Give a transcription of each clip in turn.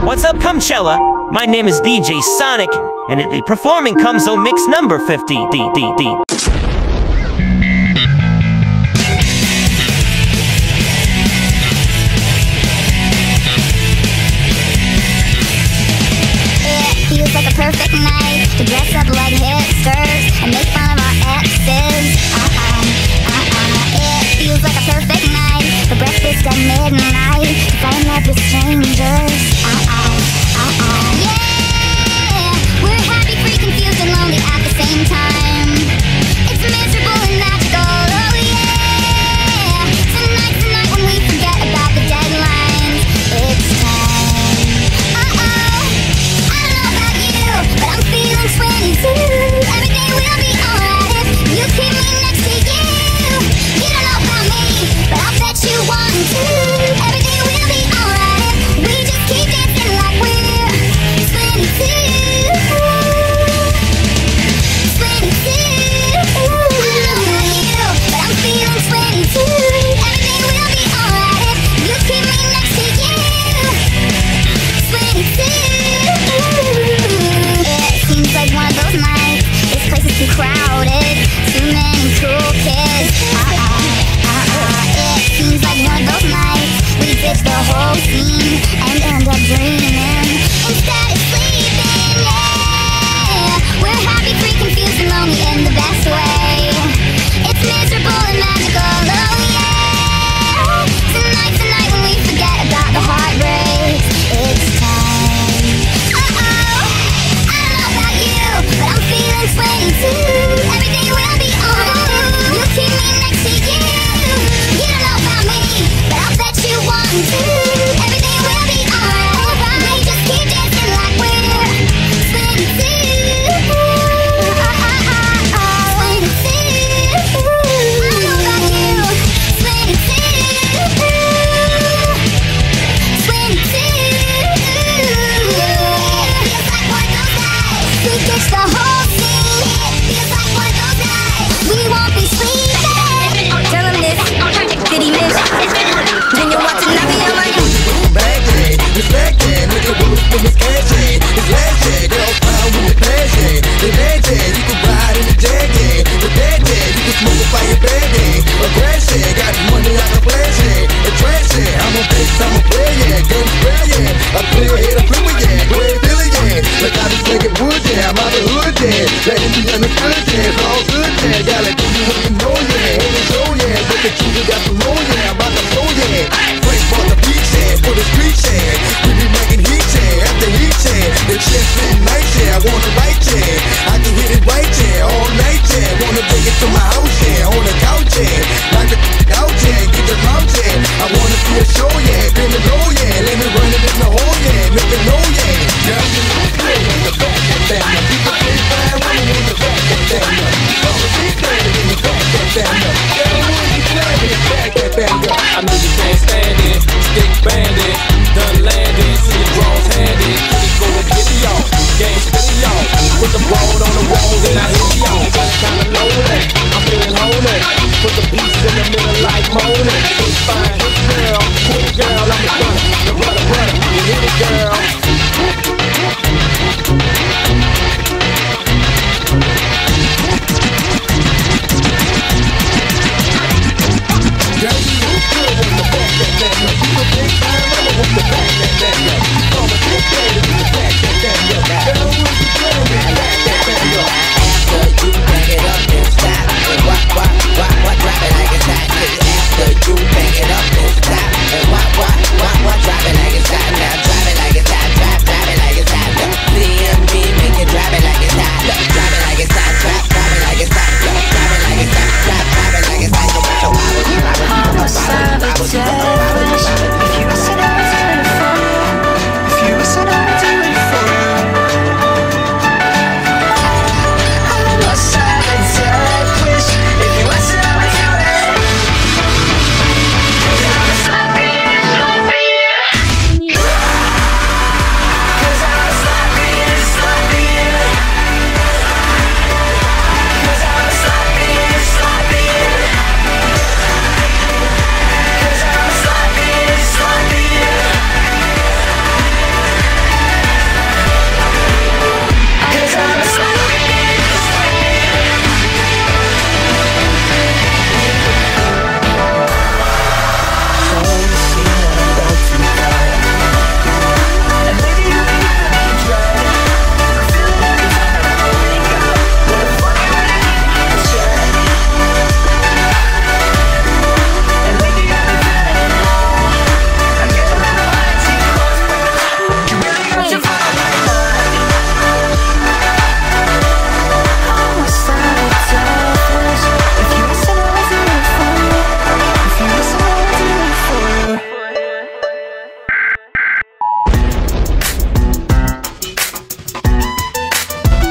What's up, Coachella? My name is DJ Sonic, and it be performing Cumzo Mix number 50. Feels like a perfect night to dress up like hipsters and make fun of our exes. It feels like a perfect night for breakfast at midnight to find love with strangers. Yeah, we're happy, free, confused, and lonely at the same time. It's miserable and magical. Oh yeah, tonight's the night when we forget about the deadlines. It's time. But I'm feeling 22.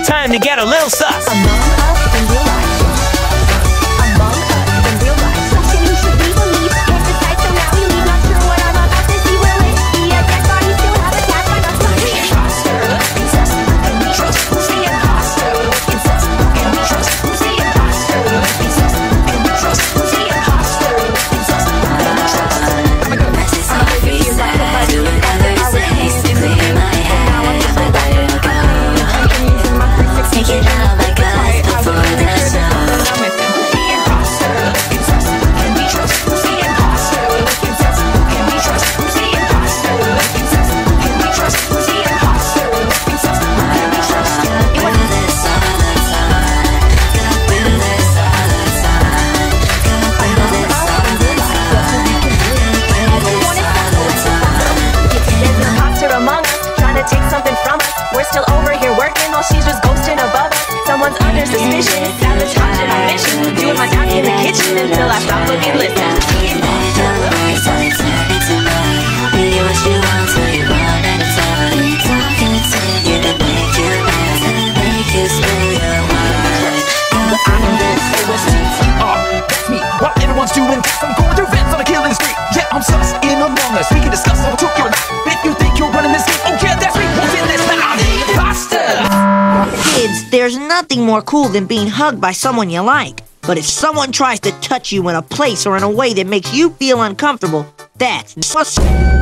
Time to get a little sus. Among Us in real life. Among Us in real life. Something you should be believe. Hit the site so now you leave. Not sure what I'm about to see. Will it be a dead body? Still have a cast on us. Who's the imposter? Incest. Can we trust? Who's the imposter? Incest. Can we trust? Who's the imposter? Incest. Can we trust? Who's the imposter? Incest. Can we trust? It's all freeze that I do whatever it takes to clear my head. I let it go. Take it out like us before the snow. Who's the imposter? Incest. Can we trust? Who's the imposter? Incest. Can we trust? Who's the imposter? Incest. Can we trust? Who's the imposter? Incest. Can we trust? With this all the time. With this all the time. With this all the time. There's an imposter among us, trying to take something from us. We're still over here working while she's just ghosting above us. Someone's under suspicion, sabotaging our mission. Doing my task in the kitchen until I stop looking, listen. You what you want till you run out of time. Talking to you to make you mad, make you spill your wine. That's me, while everyone's doing this, I'm going through events on a killing street. Yeah, I'm sus in Among Us. We can discuss how I took your life. If you think you're running this game, oh yeah, that's me. What's in this? I'm the imposter. Kids, there's nothing more cool than being hugged by someone you like. But if someone tries to touch you in a place or in a way that makes you feel uncomfortable, that's sus.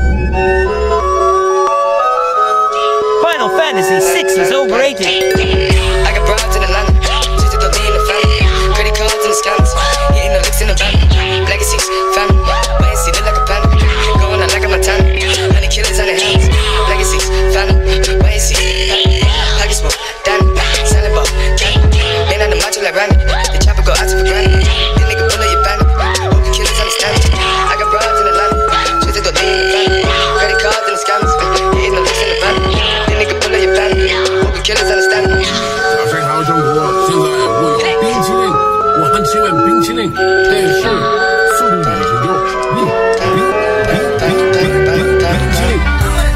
Final Fantasy VI is overrated. I got broads in Atlanta, just to be in the family. Credit cards and the scams, hitting the licks in the van. Legacies, family, wait and see, look like a panda. Going out like a Montana, honey killers on their hands. Legacies, family, wait and see, family. Pocket smoke, Danny, selling ball, candy. Man on the macho like Randy, the chopper go out to for granted. This nigga pull up your bandit, hope the killers understand it. I got broads in Atlanta, just to be in the family. Credit cards and the scams, hitting the licks in the van. This nigga pull up your bandit, hope the killers understand it. 大飞好中国，现在我有冰淇淋，我很喜欢冰淇淋，但是速度已经有冰淇淋。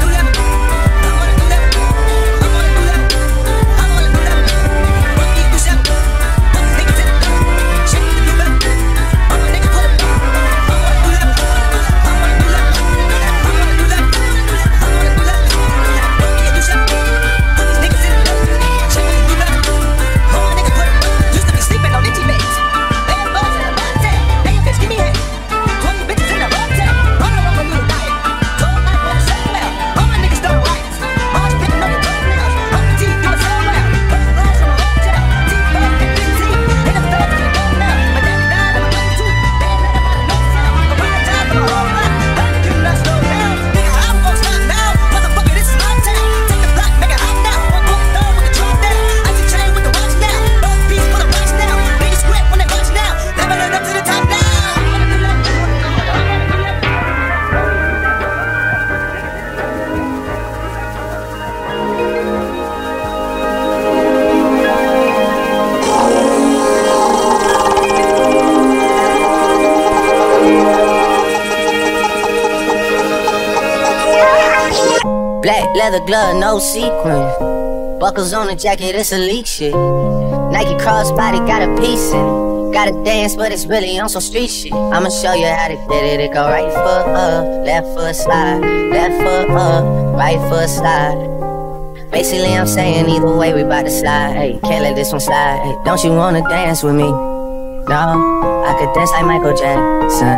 Black leather glove, no sequin. Buckles on the jacket, it's elite shit. Nike crossbody got a piece in it. Gotta dance, but it's really on some street shit. I'ma show you how to get it. It go right foot up, left foot slide. Left foot up, right foot slide. Basically, I'm saying either way, we bout to slide. Hey, can't let this one slide. Hey, don't you wanna dance with me? No, I could dance like Michael Jackson.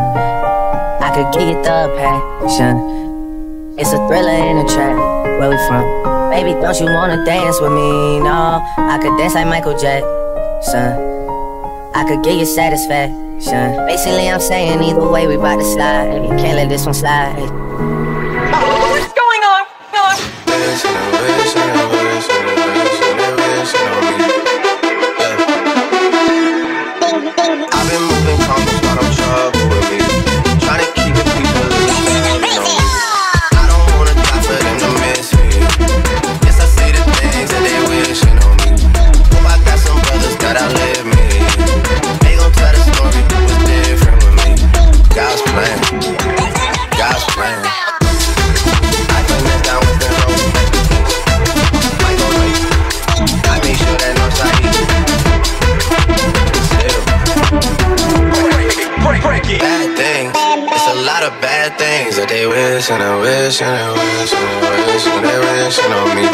I could give you the passion. It's a thriller in a track. Where we from? Baby, don't you wanna dance with me? No, I could dance like Michael Jackson. I could give you satisfaction. Basically, I'm saying either way, we bout to slide. Hey, can't let this one slide. Hey. What's going on? I've been moving calm, but I'm trouble with me. Trying to keep it people I don't wanna die for them to miss me. Yes, I say the things that they wishing on me. Hope I got some brothers that outlive me. They gon' tell the story, it was different with me. God's plan, God's plan. wish and I wish and I wish and I wish and they wishing on me.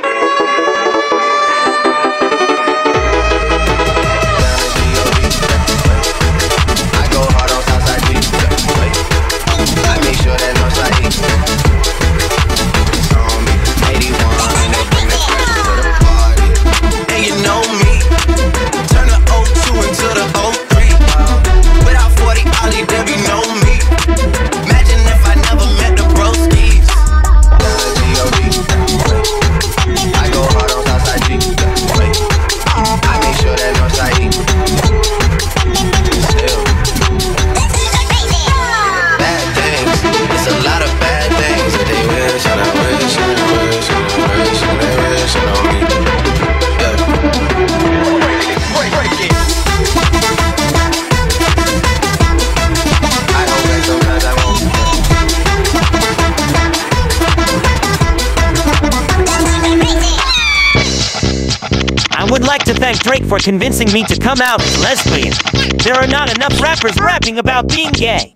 I go hard on Southside G. I make sure that Northside E. It's on me. 81, they bring the pressure to the party. And you know me, turn the 02 into the 03. Without 40 Ollie, there be no me. Imagine if I never met the broskies. I go hard on Southside G. I make sure that Northside E. Still bad things, it's a lot of bad things that they wish and I wish and I wish and I wish and they wishing on me. Yeah. Break it. I don't think sometimes I won't. I would like to thank Drake for convincing me to come out as lesbian. There are not enough rappers rapping about being gay.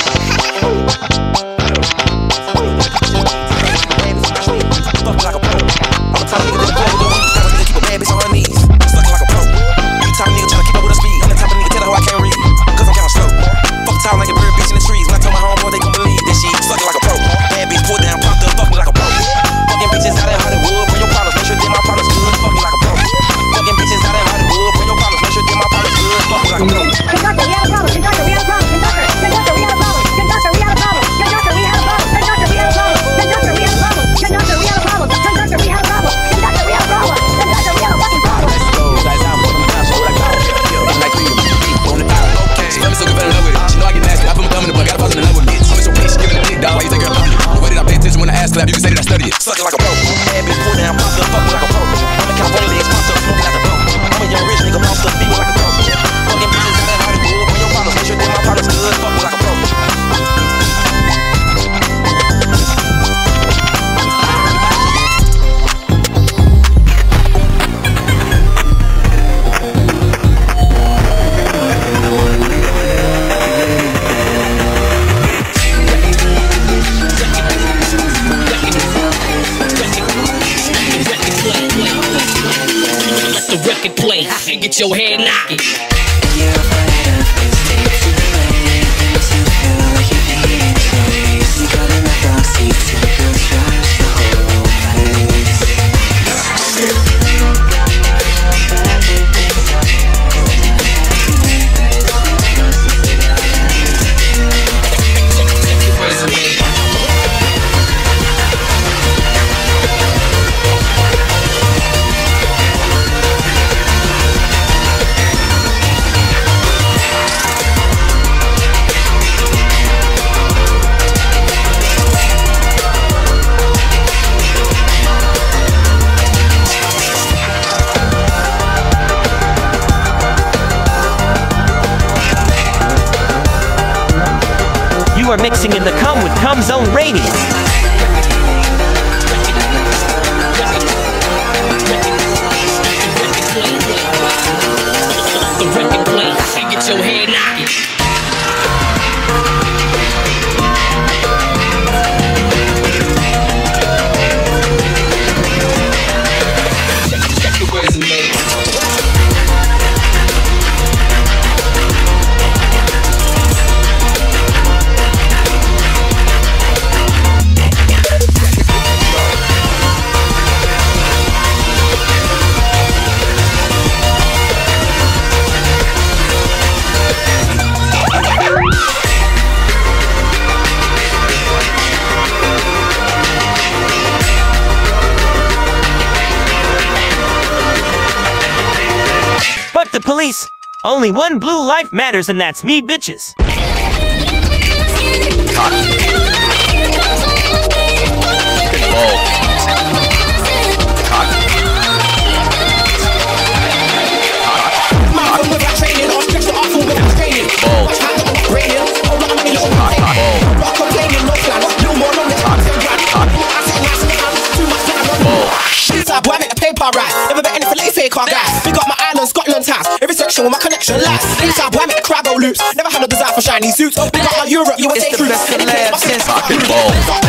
You can say that I study it. Sucking like a pro. Bad bitch, pull down, pop up, fuck me like a pro. I'm a California legs, popped up, smoking out the boat. I'm a young rich nigga, bossed up, feeling like a pro. Fucking bitches out of Hollywood, bring your problems, make sure that my partner's good, fuck me like a pro. Record play and get your head knocking. You are mixing in the Cum with Cum Zone Radio. The record play and get your head knocking. Check the resume. The police. Only one blue life matters, and that's me, bitches. Boy, I make the paper right. Never bet anything, let you fake our guy. We got my island, Scotland house. Every injection with my connection lasts. Inside boy, I make the crowd go loops. Never had no desire for shiny suits. Big up my Europe, you It's the best of lab since fucking ball.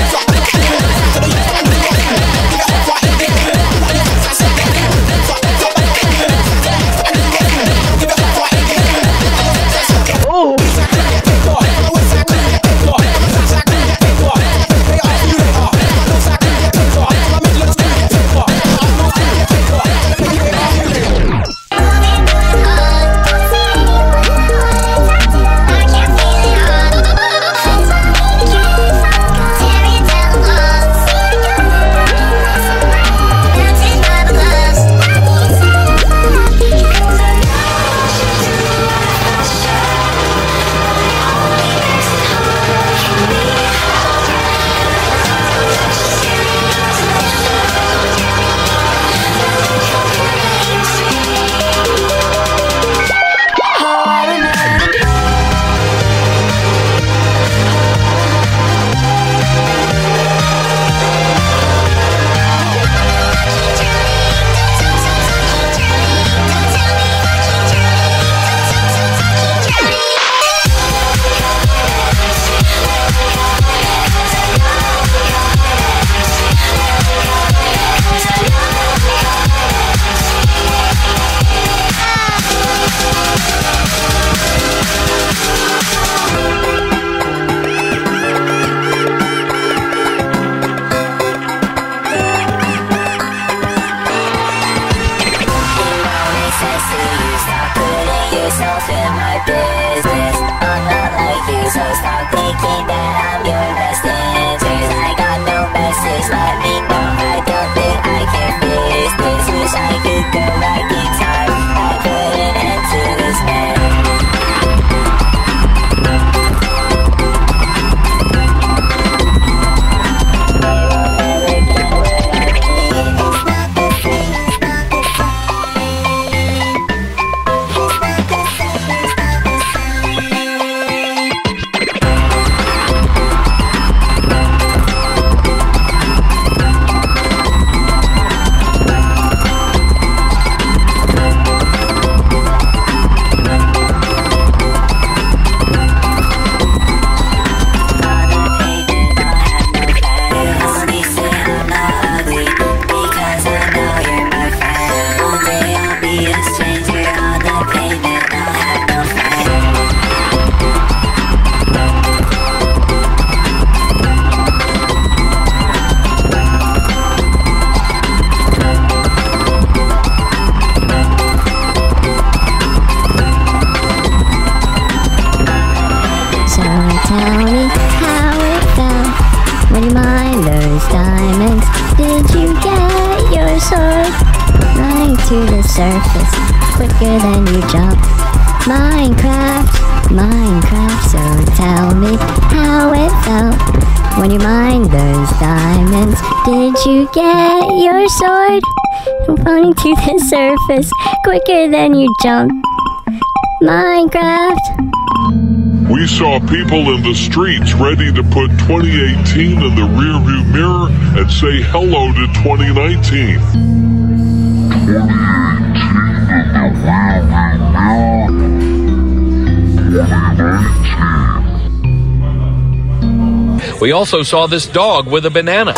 To the surface quicker than you jump. Minecraft, so tell me how it felt when you mined those diamonds. Did you get your sword? Running to the surface quicker than you jump. Minecraft. We saw people in the streets ready to put 2018 in the rearview mirror and say hello to 2019. We also saw this dog with a banana.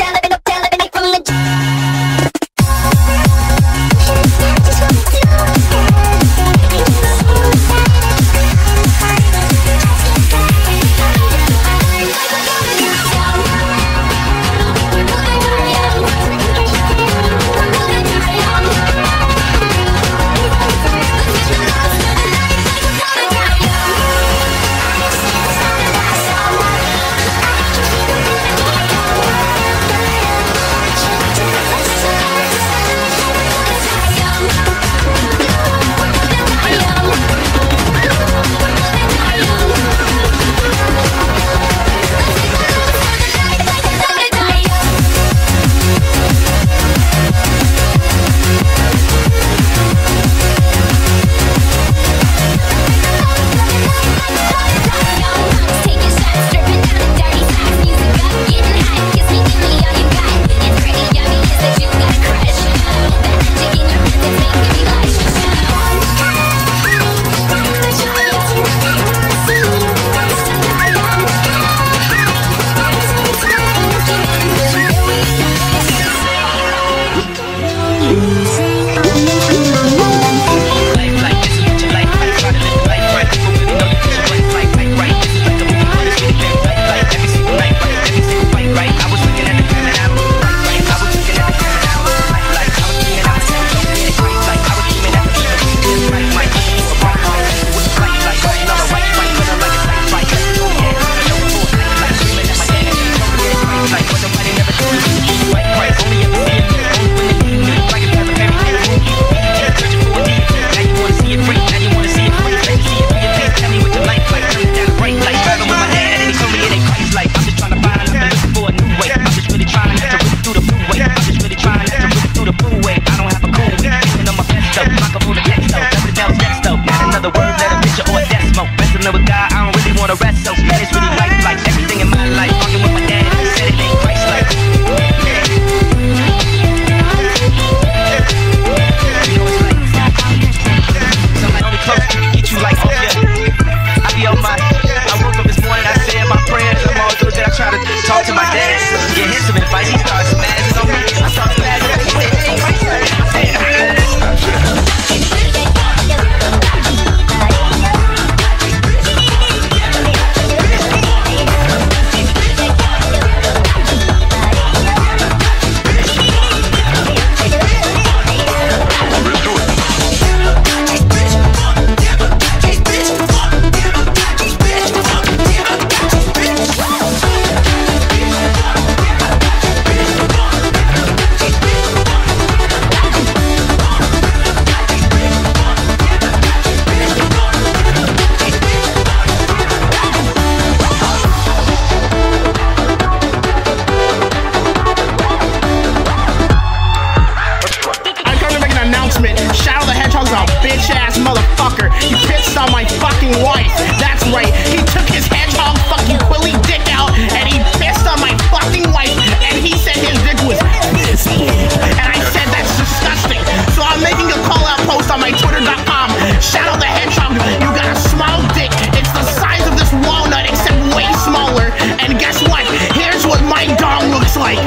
motherfucker. He pissed on my fucking wife. That's right. He took his hedgehog fucking Quilly dick out and he pissed on my fucking wife and he said his dick was this big. And I said that's disgusting. So I'm making a call out post on my Twitter.com. Shout out the hedgehog. You got a small dick. It's the size of this walnut except way smaller. And guess what? Here's what my dong looks like.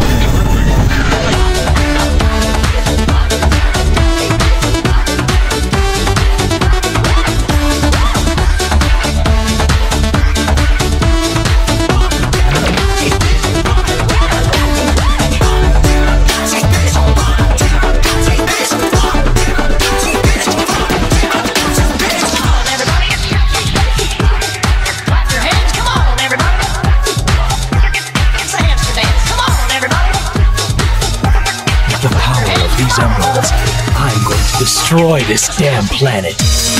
I'm going to destroy this damn planet.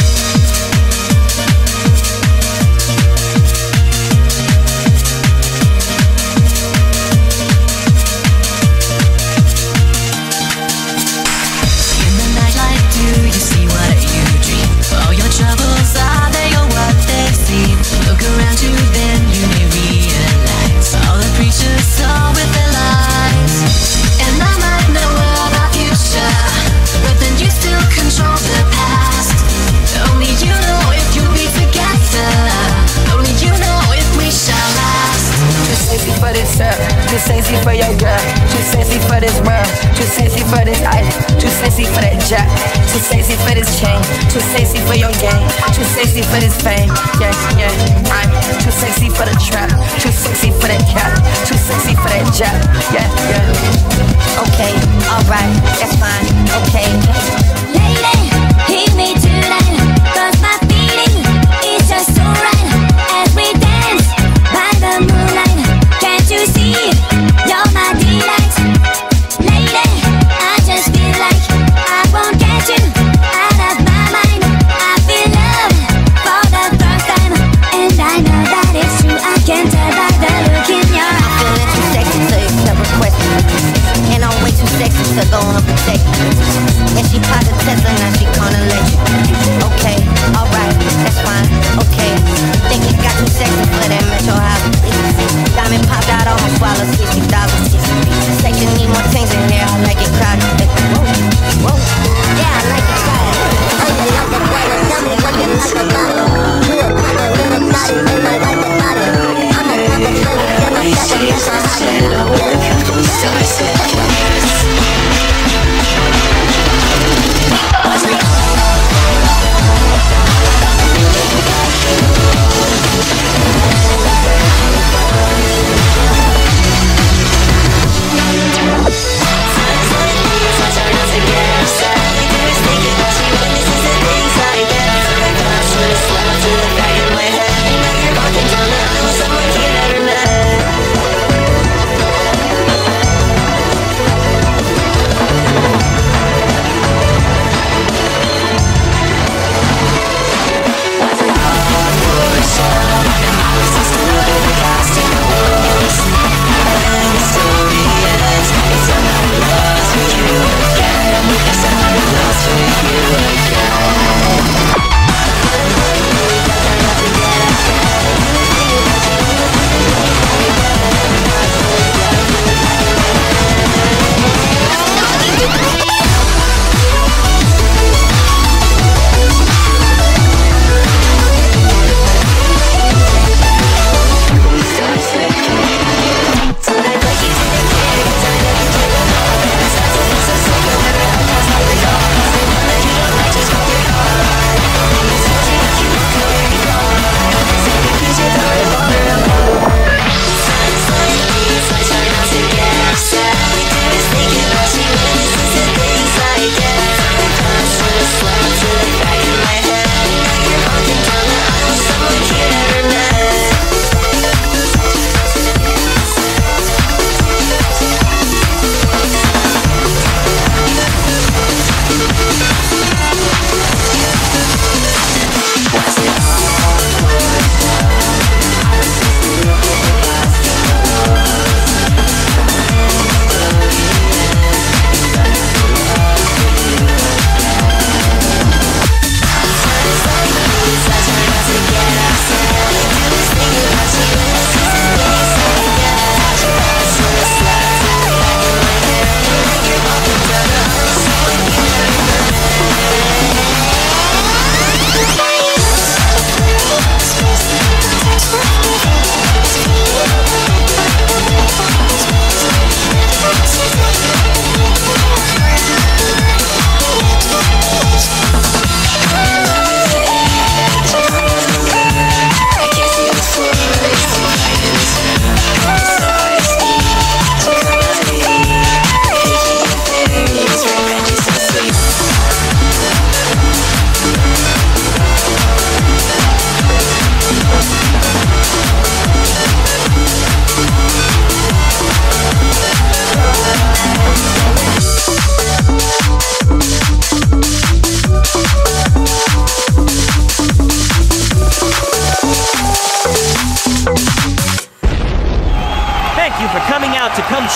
In the nightlight, do you see what you dream? All your troubles are they or what they seem? Look around you, then you may realize all the preachers saw with their lies. And I might know about future, but then you still control the past. Only you know if you'll be together. Only you know if we shall last. Too sexy for this syrup, too sexy for your girl, too sexy for this world, too sexy for this item, too sexy for that jack, too sexy for this chain, too sexy for your game, too sexy for this fame. Yeah, yeah, I'm too sexy for the trap, too sexy for that cat, too sexy for that jack. Yeah, yeah. Okay, alright, that's fine, okay. Lady, hear me tonight, 'cause my feeling is just so right. As we dance by the moonlight, can't you see, you're my delight. Lady, I just feel like I won't get you out of my mind. I feel love for the first time, and I know that it's true. I can tell by the look in your eyes. I'm feeling too sexy to accept requests, and I'm way too sexy to go on protect you. And she popped a Tesla, now she gonna let you. Okay, alright, that's fine, okay. Think you got too sexy for that Metro House. Diamond popped out, almost swallowed 60,000. Section need more things in there, I like it crowded. Whoa, whoa, yeah, I like it crowded. Oh, you love the boy, tell me what you like about it. You a kind of little body, and I like the body. I'm another thing, and I'm second, yes, I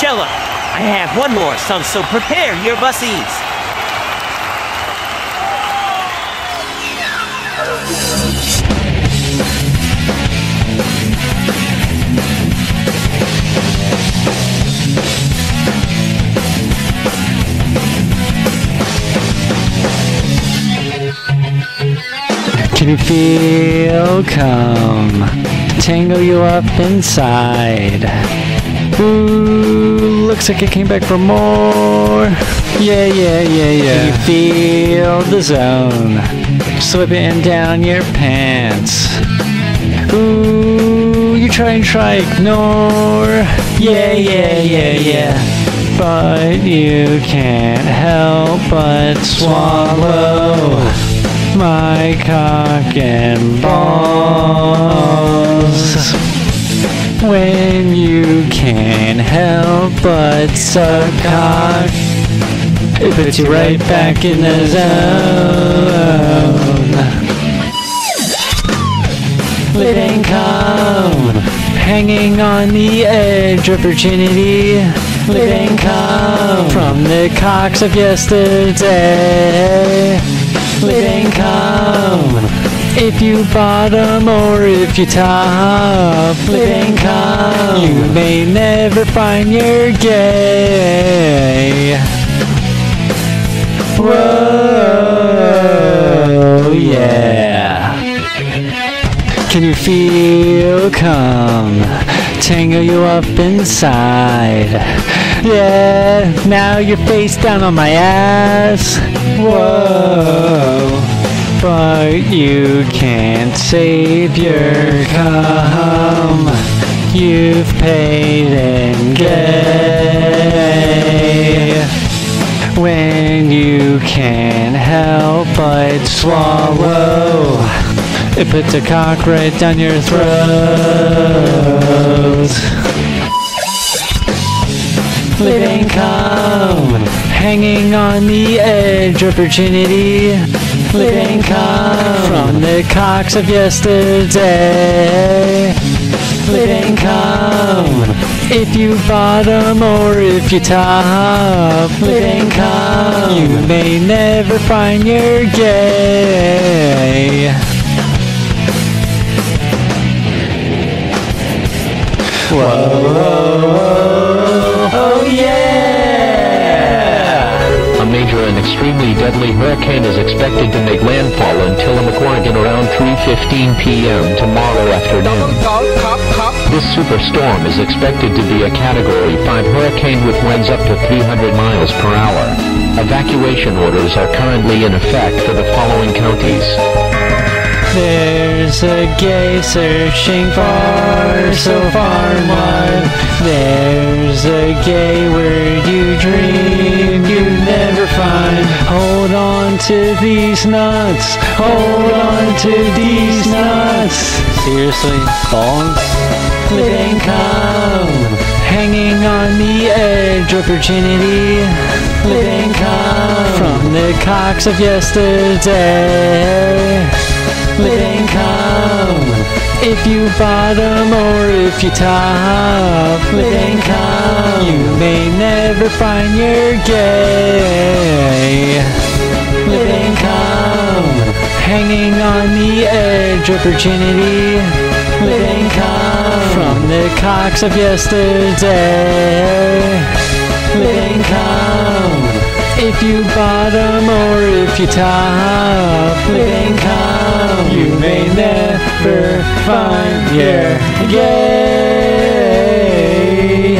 Coachella. I have one more song, so prepare your bussies. Can you feel come tangle you up inside? Ooh, looks like it came back for more. Yeah. Can you feel the zone slipping down your pants? Ooh, you try ignore. Yeah. But you can't help but swallow my cock and balls. When you can't help but suck cock, it puts you right back in the zone. Living cum, hanging on the edge of virginity. Living cum from the cocks of yesterday. Living cum, if you bottom or if you top. Living cum, you may never find you're gay. Whoa, yeah. Can you feel cum tangle you up inside? Yeah, now you're face down on my ass. Whoa, but you can't save your cum. You've paid in gay. When you can't help but swallow, it puts a cock right down your throat. Living cum, hanging on the edge of virginity. Living cum from the cocks of yesterday. Living cum, if you bottom or if you top. Living cum, you may never find you're gay. Whoa, oh yeah! A major and extremely deadly hurricane is expected to make landfall in Tillamook, around 3:15 p.m. tomorrow afternoon. This superstorm is expected to be a Category 5 hurricane with winds up to 300 miles per hour. Evacuation orders are currently in effect for the following counties. There's a gay searching far, so far and wide. There's a gay word you dream you never find. Hold on to these nuts. Hold on to these nuts. Seriously, balls? Living cum, hanging on the edge of virginity. Living cum from the cocks of yesterday. Living cum, if you bottom or if you top. Living cum, you may never find you're gay. Living cum, hanging on the edge of virginity. Living cum from the cocks of yesterday. Living cum, if you bottom or if you top. Living cum, you may never find you're gay.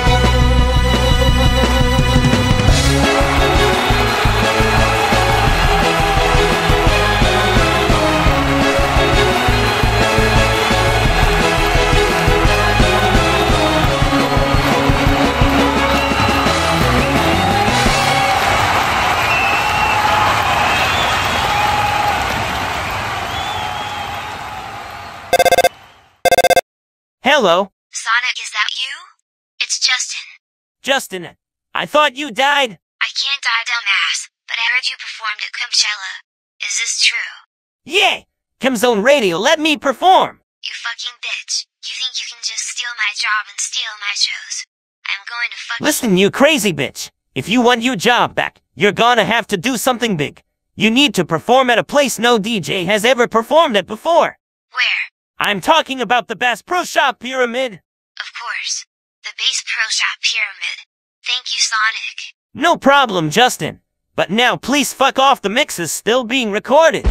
Hello? Sonic, is that you? It's Justin. Justin, I thought you died. I can't die, dumbass, but I heard you performed at Coachella. Is this true? Yeah! Chemzone Radio, let me perform! You fucking bitch. You think you can just steal my job and steal my shows? I'm going to fuck Listen, you crazy bitch. If you want your job back, you're gonna have to do something big. You need to perform at a place no DJ has ever performed at before. Where? I'm talking about the Bass Pro Shop Pyramid. Of course. The Bass Pro Shop Pyramid. Thank you, Sonic. No problem, Justin. But now please fuck off, the mix is still being recorded.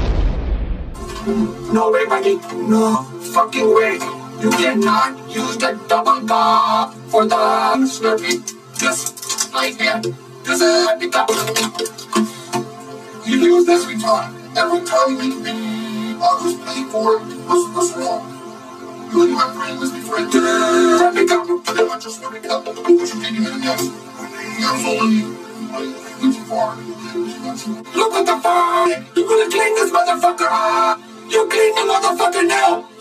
No way, buddy. No fucking way. You cannot use the double cup for the Slurpee. Just like that. This is a cup. You use this retard every time we always pay for it. What's wrong? You and my friend, let's be friends. Let me come. Let me just let me come. What you think you're gonna do? I'm falling. Look at the fire! You're gonna clean this motherfucker up! You clean the motherfucker now!